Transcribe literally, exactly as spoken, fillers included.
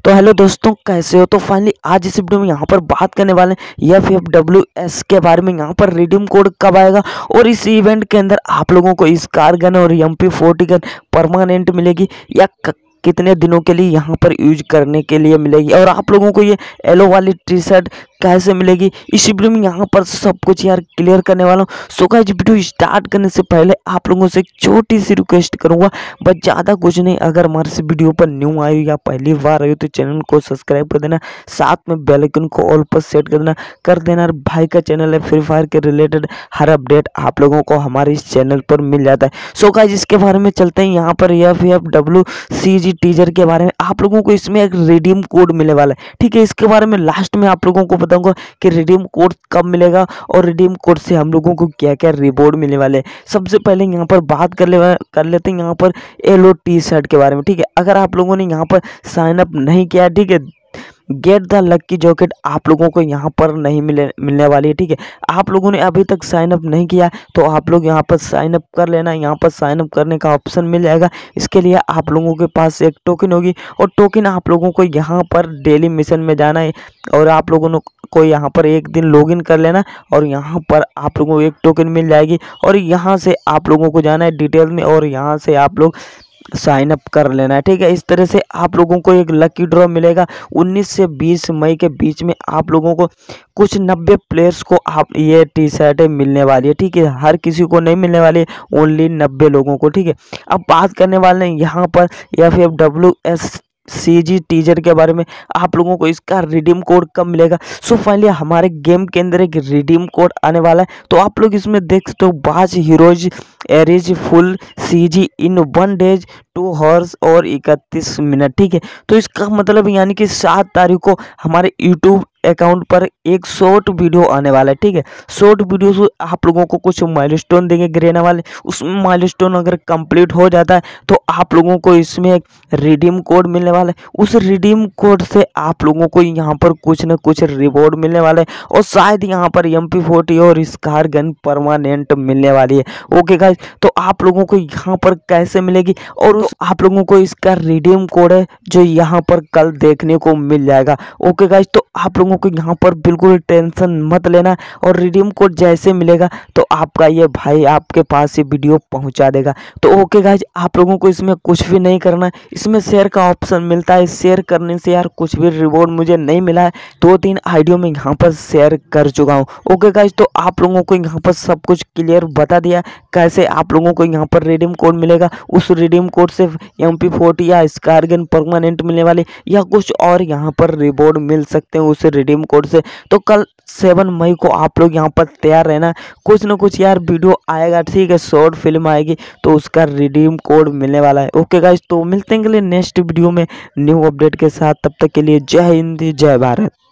तो हेलो दोस्तों, कैसे हो। तो फाइनली आज इस वीडियो में यहाँ पर बात करने वाले हैं एफ एफ डब्ल्यू एस के बारे में। यहाँ पर रिडीम कोड कब आएगा और इस इवेंट के अंदर आप लोगों को इस कार गन और M P forty gun permanent मिलेगी या कितने दिनों के लिए यहाँ पर यूज करने के लिए मिलेगी, और आप लोगों को ये येलो वाली टी शर्ट कैसे मिलेगी, इस वीडियो में यहाँ पर सब कुछ यार क्लियर करने वाला हूँ। सो गाइस, वीडियो स्टार्ट करने से पहले आप लोगों से एक छोटी सी रिक्वेस्ट करूँगा, बस ज़्यादा कुछ नहीं। अगर हमारे से वीडियो पर न्यू आए हो या पहली बार आए हो तो चैनल को सब्सक्राइब कर देना, साथ में बेल आइकन को ऑल पर सेट कर देना कर देना भाई का चैनल है, फ्री फायर के रिलेटेड हर अपडेट आप लोगों को हमारे इस चैनल पर मिल जाता है। सो गाइस, इसके बारे में चलते हैं। यहाँ पर F F W C G teaser के बारे में आप लोगों को इसमें एक रिडीम कोड मिलने वाला है, ठीक है। इसके बारे में लास्ट में आप लोगों को बताऊंगा कि रिडीम कोड कब मिलेगा और रिडीम कोड से हम लोगों को क्या क्या रिवॉर्ड मिलने वाले हैं। सबसे पहले यहाँ पर बात कर ले कर लेते हैं यहाँ पर येलो टी शर्ट के बारे में, ठीक है। अगर आप लोगों ने यहाँ पर साइन अप नहीं किया, ठीक है, गेट द लक्की जैकेट आप लोगों को यहाँ पर नहीं मिले मिलने वाली है, ठीक है। आप लोगों ने अभी तक साइन अप नहीं किया तो आप लोग यहाँ पर साइन अप कर लेना। यहाँ पर साइन अप करने का ऑप्शन मिल जाएगा। इसके लिए आप लोगों के पास एक टोकन होगी और टोकन आप लोगों को यहाँ पर डेली मिशन में जाना है और आप लोगों को यहाँ पर एक दिन लॉगिन कर लेना और यहाँ पर आप लोगों को एक टोकन मिल जाएगी और यहाँ से आप लोगों को जाना है डिटेल में और यहाँ से आप लोग साइन अप कर लेना है, ठीक है। इस तरह से आप लोगों को एक लकी ड्रॉ मिलेगा। उन्नीस से बीस मई के बीच में आप लोगों को कुछ नब्बे प्लेयर्स को आप ये टी शर्टें मिलने वाली है, ठीक है। हर किसी को नहीं मिलने वाली है, ओनली नब्बे लोगों को, ठीक है। अब बात करने वाले हैं यहाँ पर F F W S C G teaser के बारे में। आप लोगों को इसका रिडीम कोड कब मिलेगा। सो फाइनली हमारे गेम के अंदर एक रिडीम कोड आने वाला है, तो आप लोग इसमें देख सकते हो बाज heroes arise full C G in one days two hours और इकतीस मिनट, ठीक है। तो इसका मतलब यानी कि सात तारीख को हमारे यूट्यूब अकाउंट पर एक शॉर्ट वीडियो आने वाला है, ठीक है। शॉर्ट वीडियो से आप लोगों को कुछ माइलस्टोन देंगे गिराने वाले। उसमें माइलस्टोन अगर कंप्लीट हो जाता है तो आप लोगों को इसमें एक रिडीम कोड मिलने वाला है। उस रिडीम कोड से आप लोगों को यहाँ पर कुछ न कुछ रिवॉर्ड मिलने वाला है और शायद यहाँ पर एम पी फोर्टी और स्कार गन परमानेंट मिलने वाली है। ओके गाइस, तो आप लोगों को यहाँ पर कैसे मिलेगी और उस आप लोगों को इसका रिडीम कोड है जो यहाँ पर कल देखने को मिल जाएगा। ओके गाइस, तो आप लोगों को यहाँ पर बिल्कुल टेंशन मत लेना और रिडीम कोड जैसे मिलेगा तो आपका ये भाई आपके पास ये वीडियो पहुंचा देगा। तो ओके गाइस, आप लोगों को इसमें कुछ भी नहीं करना है। इसमें शेयर का ऑप्शन मिलता है, शेयर करने से यार कुछ भी रिवॉर्ड मुझे नहीं मिला है। दो तीन आइडियो में यहाँ पर शेयर कर चुका हूँ। ओके गाइस, तो आप लोगों को यहाँ पर सब कुछ क्लियर बता दिया कैसे आप लोगों को यहाँ पर रिडीम कोड मिलेगा। उस रिडीम कोड से एम पी फोर्टी या स्कार गन परमानेंट मिलने वाले या कुछ और यहाँ पर रिवॉर्ड मिल सकते हैं उस रिडीम कोड से। तो कल सेवन मई को आप लोग यहाँ पर तैयार रहना, कुछ न कुछ यार वीडियो आएगा, ठीक है। शॉर्ट फिल्म आएगी तो उसका रिडीम कोड मिलने वाला है। ओके गाइस, तो मिलते हैं नेक्स्ट वीडियो में न्यू अपडेट के साथ। तब तक के लिए जय हिंद जय भारत।